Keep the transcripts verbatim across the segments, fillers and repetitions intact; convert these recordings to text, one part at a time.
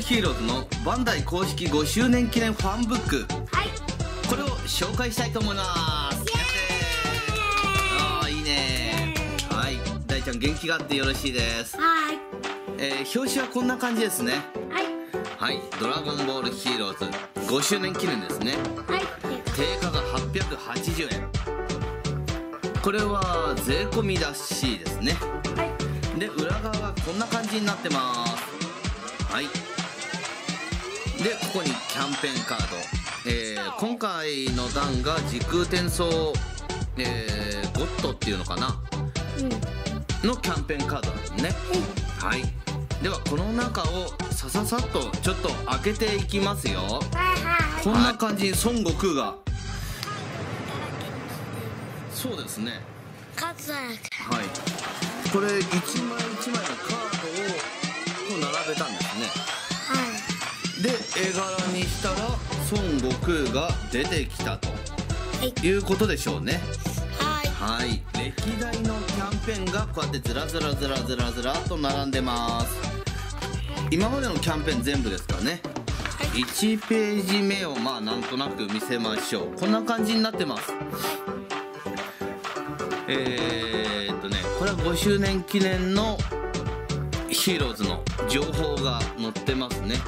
ヒーローズのバンダイ公式ごしゅうねん記念ファンブック、 はい、 これを紹介したいと思います。やってー、あーいいねー。はい、大ちゃん元気があってよろしいです。 はい、 えー、表紙はこんな感じですね。 はい、 はい、ドラゴンボールヒーローズごしゅうねん記念ですね。 はい、 定価がはっぴゃくはちじゅうえん。これは税込みらしいですね。 はい、 で裏側がこんな感じになってます。はい、でここにキャンペーンカード、えー、今回の段が時空転送、えー、ゴッドっていうのかな、 うん、 のキャンペーンカードですね。はい、ではこの中をさささっとちょっと開けていきますよ。 はいはい、 こんな感じに孫悟空が、そうですね。 数だけ、 はい、これ一枚一枚のカードをこう並べたんですね。 はい、 で絵柄にしたら孫悟空が出てきたということでしょうね。 はい、 はい、歴代のキャンペーンがこうやってずらずらずらずらずらっと並んでます。今までのキャンペーン全部ですからね。いちページ目をまあなんとなく見せましょう。こんな感じになってます。えーっとねこれはごしゅうねん記念のヒーローズの情報が載ってますね。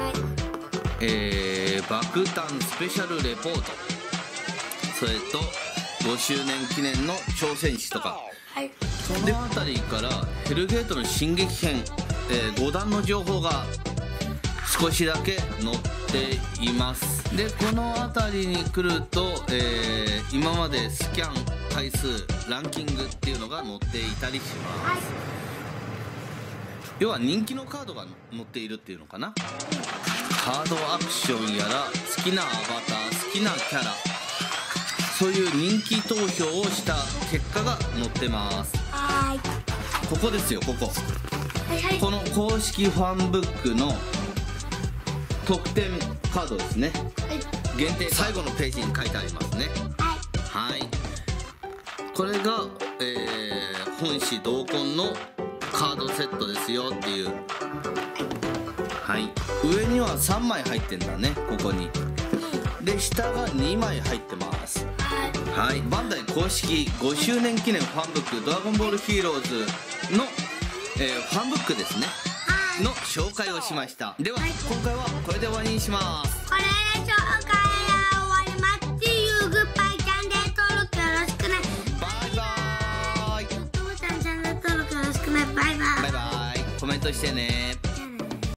えー、爆弾スペシャルレポート、それとごしゅうねん記念の挑戦士とか、 はい、 その辺りからヘルゲートの進撃編、えー、ごだんの情報が少しだけ載っています。でこの辺りに来ると、えー、今までスキャン回数ランキングっていうのが載っていたりします。 はい、 要は人気のカードが載っているっていうのかな。カードアクションやら好きなアバター、好きなキャラ、そういう人気投票をした結果が載ってます。 はい、 ここですよ、ここ。 はいはい、 この公式ファンブックの特典カードですね。限定最後のページに書いてありますね。はい、これが、えー、本誌同梱のカードセットですよっていう。はい、上にはさんまい入ってんだね、ここに。で下がにまい入ってます。はい、バンダイ公式ごしゅうねん記念ファンブックドラゴンボールヒーローズの、えー、ファンブックですねの紹介をしました。では、はい、今回はこれで終わりにします。 これで紹介が終わります。See you goodbye。チャンネル登録よろしくね。 バイバーイ。 YouTubeチャンネル登録よろしくね。バイバイ。 バイバイ。コメントしてね。